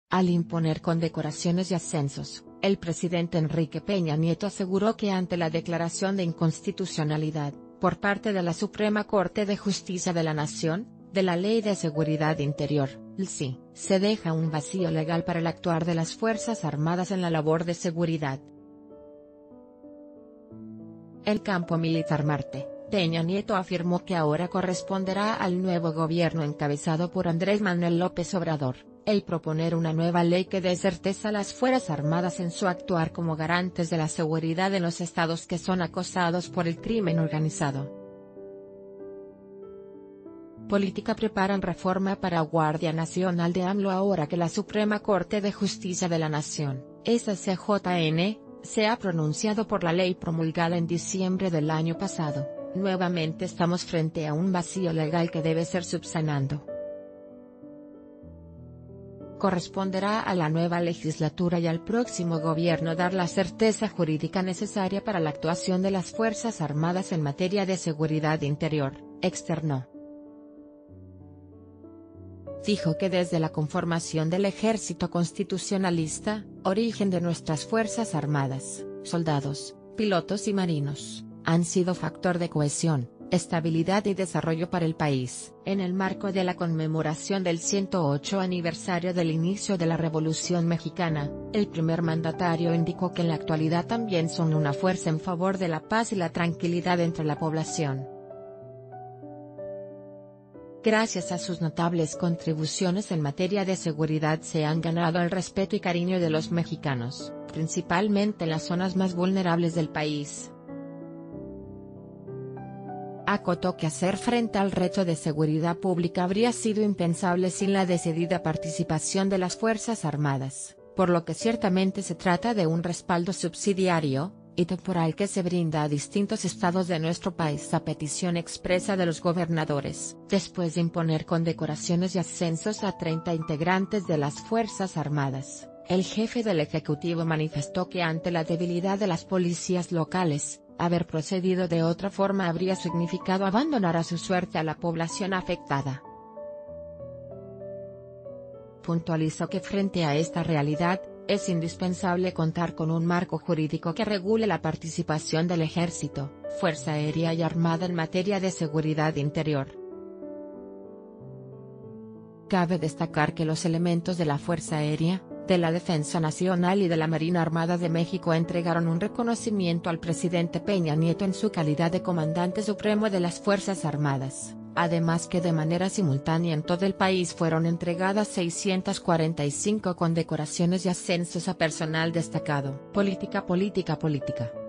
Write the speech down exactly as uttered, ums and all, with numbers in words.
Al imponer condecoraciones y ascensos, el presidente Enrique Peña Nieto aseguró que ante la declaración de inconstitucionalidad, por parte de la Suprema Corte de Justicia de la Nación, de la Ley de Seguridad Interior, L S I, se deja un vacío legal para el actuar de las Fuerzas Armadas en la labor de seguridad. El campo militar Marte. Peña Nieto afirmó que ahora corresponderá al nuevo gobierno encabezado por Andrés Manuel López Obrador, el proponer una nueva ley que dé certeza a las Fuerzas Armadas en su actuar como garantes de la seguridad en los estados que son acosados por el crimen organizado. Política preparan reforma para Guardia Nacional de AMLO ahora que la Suprema Corte de Justicia de la Nación, S C J N, se ha pronunciado por la ley promulgada en diciembre del año pasado. Nuevamente estamos frente a un vacío legal que debe ser subsanado. Corresponderá a la nueva legislatura y al próximo gobierno dar la certeza jurídica necesaria para la actuación de las Fuerzas Armadas en materia de seguridad interior, externó. Dijo que desde la conformación del Ejército Constitucionalista, origen de nuestras Fuerzas Armadas, soldados, pilotos y marinos, han sido factor de cohesión, estabilidad y desarrollo para el país. En el marco de la conmemoración del ciento ocho aniversario del inicio de la Revolución Mexicana, el primer mandatario indicó que en la actualidad también son una fuerza en favor de la paz y la tranquilidad entre la población. Gracias a sus notables contribuciones en materia de seguridad se han ganado el respeto y cariño de los mexicanos, principalmente en las zonas más vulnerables del país. Acotó que hacer frente al reto de seguridad pública habría sido impensable sin la decidida participación de las Fuerzas Armadas, por lo que ciertamente se trata de un respaldo subsidiario y temporal que se brinda a distintos estados de nuestro país a petición expresa de los gobernadores. Después de imponer condecoraciones y ascensos a treinta integrantes de las Fuerzas Armadas, el jefe del Ejecutivo manifestó que ante la debilidad de las policías locales, haber procedido de otra forma habría significado abandonar a su suerte a la población afectada. Puntualizó que frente a esta realidad, es indispensable contar con un marco jurídico que regule la participación del Ejército, Fuerza Aérea y Armada en materia de seguridad interior. Cabe destacar que los elementos de la Fuerza Aérea, de la Defensa Nacional y de la Marina Armada de México entregaron un reconocimiento al presidente Peña Nieto en su calidad de comandante supremo de las Fuerzas Armadas, además que de manera simultánea en todo el país fueron entregadas seiscientas cuarenta y cinco condecoraciones y ascensos a personal destacado. Política, política, política.